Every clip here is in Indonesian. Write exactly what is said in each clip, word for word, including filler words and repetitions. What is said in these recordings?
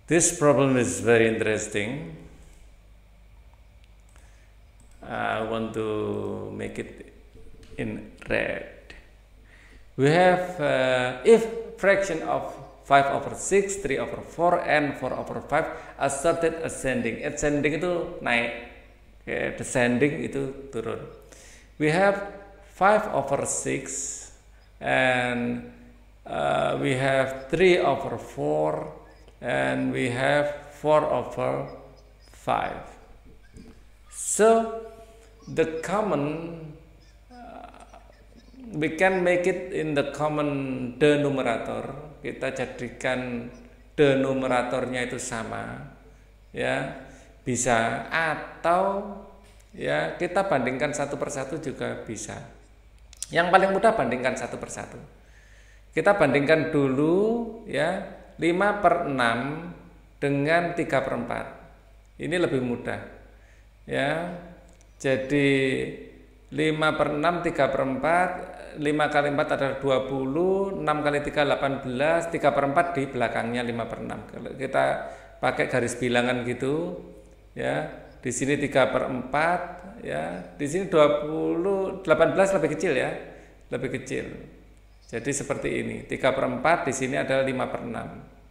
This problem is very interesting. I want to make it in red. We have uh, if fraction of five over six, three over four, and four over five asserted ascending. Ascending itu naik, okay, descending itu turun. We have five over six and uh, we have three over four and we have four over five. So the common uh, we can make it in the common denominator. Kita jadikan denominatornya itu sama, ya bisa, atau ya kita bandingkan satu persatu juga bisa. Yang paling mudah bandingkan satu persatu. Kita bandingkan dulu ya lima per enam dengan tiga per empat. Ini lebih mudah. Ya. Jadi lima per enam, tiga per empat, lima kali empat adalah dua puluh, enam kali tiga delapan belas, tiga per empat di belakangnya lima per enam. Kalau kita pakai garis bilangan gitu, ya, di sini tiga per empat, ya, di sini dua puluh, delapan belas lebih kecil ya, lebih kecil. Jadi seperti ini, tiga per empat di sini adalah lima per enam.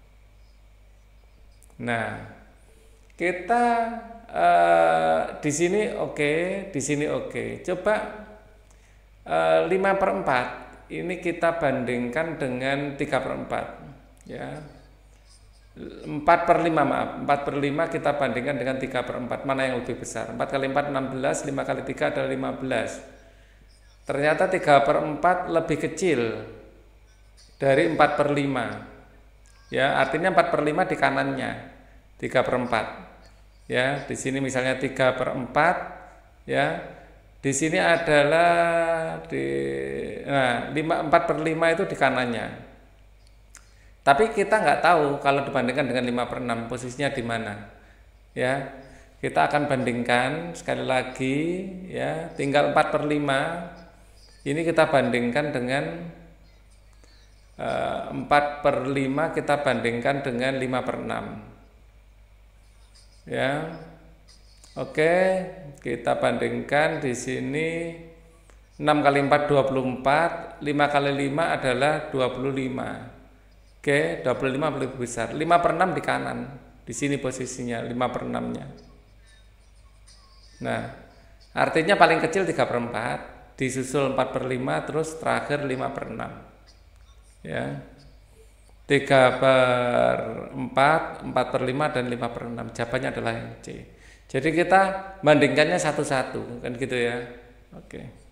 Nah, kita Uh, di sini oke, okay, di sini oke. Okay. Coba uh, lima per empat ini kita bandingkan dengan tiga per empat, ya. empat per lima maaf, empat per lima kita bandingkan dengan tiga per empat. Mana yang lebih besar? empat kali empat enam belas, lima kali tiga adalah lima belas. Ternyata tiga per empat lebih kecil dari empat per lima. Ya, artinya empat per lima di kanannya, tiga per empat. Ya, di sini misalnya tiga per empat, ya. Di sini adalah di nah, lima, empat per lima itu di kanannya. Tapi kita nggak tahu kalau dibandingkan dengan lima per enam posisinya di mana. Ya. Kita akan bandingkan sekali lagi, ya, tinggal empat per lima. Ini kita bandingkan dengan uh, empat per lima kita bandingkan dengan lima per enam. Ya, oke, kita bandingkan di sini enam kali empat dua puluh empat, lima kali lima adalah dua puluh lima. Oke, dua puluh lima lebih besar. lima per enam di kanan, di sini posisinya lima per enam-nya. Nah, artinya paling kecil tiga per empat, disusul empat per lima, terus terakhir lima per enam. Ya. tiga per empat, empat per lima, dan lima per enam. Jawabannya adalah yang C. Jadi kita bandingkannya satu-satu, kan gitu ya. Oke.